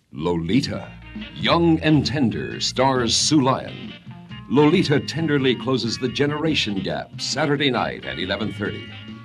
Lolita, young and tender, stars Sue Lyon. Lolita tenderly closes the generation gap, Saturday night at 11:30.